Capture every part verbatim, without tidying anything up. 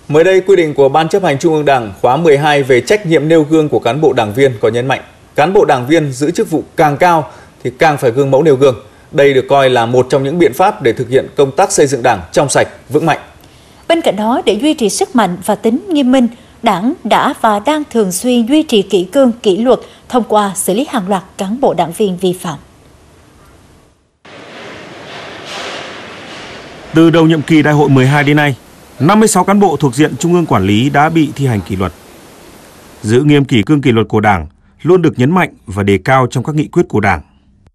Mới đây, quy định của Ban Chấp hành Trung ương Đảng khóa mười hai về trách nhiệm nêu gương của cán bộ đảng viên có nhấn mạnh, cán bộ đảng viên giữ chức vụ càng cao thì càng phải gương mẫu nêu gương. Đây được coi là một trong những biện pháp để thực hiện công tác xây dựng Đảng trong sạch, vững mạnh. Bên cạnh đó, để duy trì sức mạnh và tính nghiêm minh, Đảng đã và đang thường xuyên duy trì kỷ cương, kỷ luật thông qua xử lý hàng loạt cán bộ đảng viên vi phạm. Từ đầu nhiệm kỳ Đại hội mười hai đến nay, năm mươi sáu cán bộ thuộc diện Trung ương quản lý đã bị thi hành kỷ luật. Giữ nghiêm kỷ cương kỷ luật của Đảng luôn được nhấn mạnh và đề cao trong các nghị quyết của Đảng.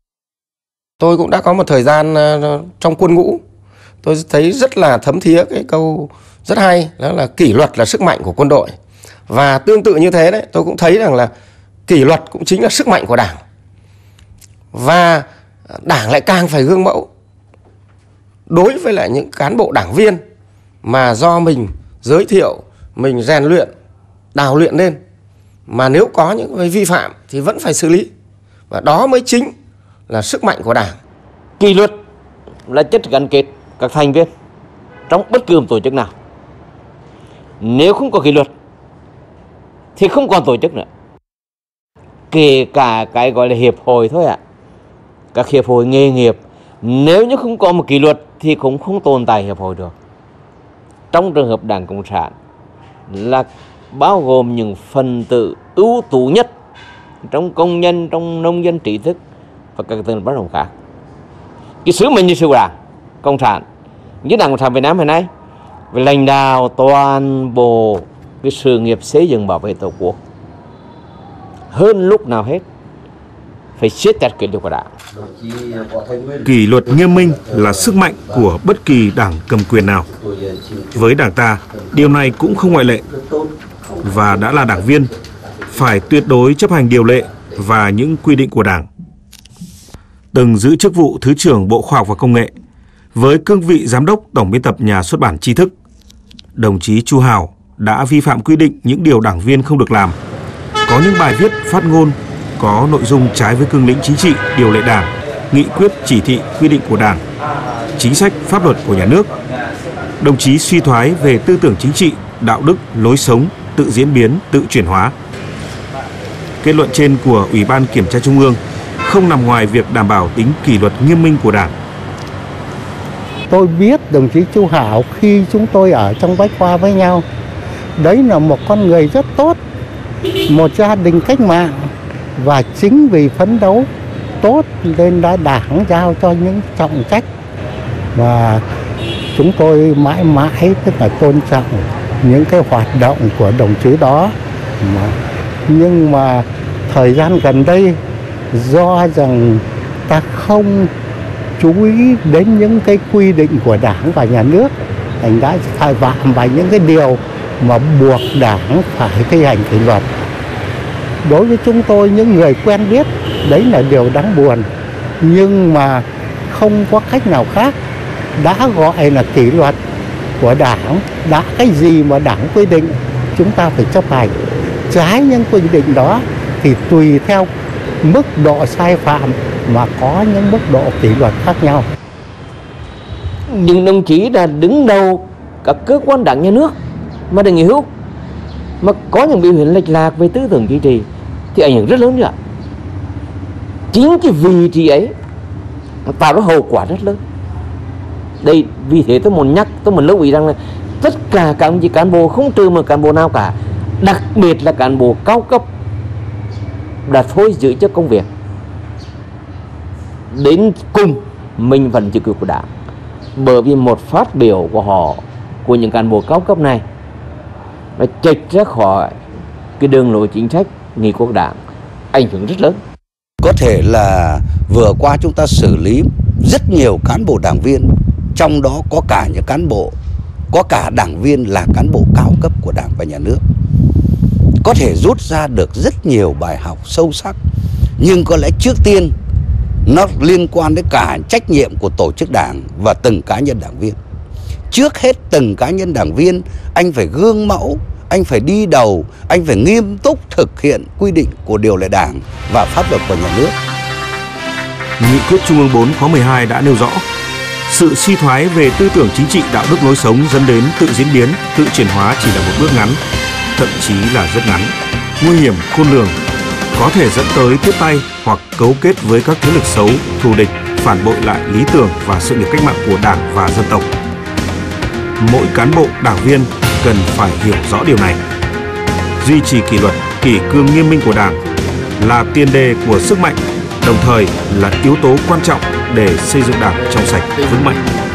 Tôi cũng đã có một thời gian trong quân ngũ, tôi thấy rất là thấm thía cái câu rất hay, đó là kỷ luật là sức mạnh của quân đội. Và tương tự như thế đấy, tôi cũng thấy rằng là kỷ luật cũng chính là sức mạnh của Đảng. Và Đảng lại càng phải gương mẫu đối với lại những cán bộ đảng viên mà do mình giới thiệu, mình rèn luyện, đào luyện lên. Mà nếu có những cái vi phạm thì vẫn phải xử lý. Và đó mới chính là sức mạnh của Đảng. Kỷ luật là chất gắn kết các thành viên trong bất cứ một tổ chức nào. Nếu không có kỷ luật thì không còn tổ chức nữa. Kể cả cái gọi là hiệp hội thôi ạ. À. Các hiệp hội nghề nghiệp, nếu như không có một kỷ luật thì cũng không tồn tại hiệp hội được. Trong trường hợp Đảng Cộng sản là bao gồm những phần tử ưu tú nhất trong công nhân, trong nông dân trí thức và các tầng bất đồng khác. Cái sứ mệnh như sự Đảng Cộng sản, như Đảng Cộng sản Việt Nam hiện nay, về lãnh đạo toàn bộ cái sự nghiệp xây dựng bảo vệ Tổ quốc, hơn lúc nào hết phải siết chặt kỷ luật của Đảng. Kỷ luật nghiêm minh là sức mạnh của bất kỳ đảng cầm quyền nào. Với Đảng ta, điều này cũng không ngoại lệ. Và đã là đảng viên, phải tuyệt đối chấp hành điều lệ và những quy định của Đảng. Từng giữ chức vụ Thứ trưởng Bộ Khoa học và Công nghệ, với cương vị Giám đốc Tổng biên tập Nhà xuất bản Tri thức, đồng chí Chu Hào đã vi phạm quy định những điều đảng viên không được làm. Có những bài viết, phát ngôn có nội dung trái với cương lĩnh chính trị, điều lệ Đảng, nghị quyết, chỉ thị, quy định của Đảng, chính sách, pháp luật của nhà nước. Đồng chí suy thoái về tư tưởng chính trị, đạo đức, lối sống, tự diễn biến, tự chuyển hóa. Kết luận trên của Ủy ban Kiểm tra Trung ương không nằm ngoài việc đảm bảo tính kỷ luật nghiêm minh của Đảng. Tôi biết đồng chí Chu Hảo khi chúng tôi ở trong Bách Khoa với nhau, đấy là một con người rất tốt, một gia đình cách mạng, và chính vì phấn đấu tốt nên đã Đảng giao cho những trọng trách và chúng tôi mãi mãi tức là tôn trọng những cái hoạt động của đồng chí đó. Mà, nhưng mà thời gian gần đây do rằng ta không chú ý đến những cái quy định của Đảng và nhà nước, thành đã phải phạm vào những cái điều mà buộc Đảng phải thi hành kỷ luật. Đối với chúng tôi, những người quen biết, đấy là điều đáng buồn, nhưng mà không có cách nào khác. Đã gọi là kỷ luật của Đảng, đã cái gì mà Đảng quy định chúng ta phải chấp hành. Trái những quy định đó thì tùy theo mức độ sai phạm mà có những mức độ kỷ luật khác nhau. Những đồng chí đã đứng đầu các cơ quan đảng nhà nước mà được nghỉ hưu mà có những biểu hiện lệch lạc về tư tưởng chính trị thì ảnh hưởng rất lớn nữa. Chính cái vị trí ấy tạo ra hậu quả rất lớn. Đây vì thế tôi muốn nhắc, tôi muốn lưu ý rằng là tất cả các ông chí cán bộ, không trừ một cán bộ nào cả, đặc biệt là cán bộ cao cấp, đã thôi giữ chức công việc, đến cùng mình vẫn giữ quyền của Đảng. Bởi vì một phát biểu của họ, của những cán bộ cao cấp này, nó chệch ra khỏi cái đường lối chính sách nghị quốc Đảng, ảnh hưởng rất lớn. Có thể là vừa qua chúng ta xử lý rất nhiều cán bộ đảng viên, trong đó có cả những cán bộ, có cả đảng viên là cán bộ cao cấp của Đảng và nhà nước. Có thể rút ra được rất nhiều bài học sâu sắc, nhưng có lẽ trước tiên nó liên quan đến cả trách nhiệm của tổ chức Đảng và từng cá nhân đảng viên. Trước hết từng cá nhân đảng viên, anh phải gương mẫu, anh phải đi đầu, anh phải nghiêm túc thực hiện quy định của điều lệ Đảng và pháp luật của nhà nước. Nghị quyết Trung ương bốn khóa mười hai đã nêu rõ, Sự suy thoái về tư tưởng chính trị, đạo đức lối sống dẫn đến tự diễn biến, tự chuyển hóa chỉ là một bước ngắn, thậm chí là rất ngắn, nguy hiểm khôn lường, có thể dẫn tới tiếp tay hoặc cấu kết với các thế lực xấu, thù địch, phản bội lại lý tưởng và sự nghiệp cách mạng của Đảng và dân tộc. Mỗi cán bộ, đảng viên cần phải hiểu rõ điều này. Duy trì kỷ luật, kỷ cương nghiêm minh của Đảng là tiền đề của sức mạnh, đồng thời là yếu tố quan trọng để xây dựng Đảng trong sạch, vững mạnh.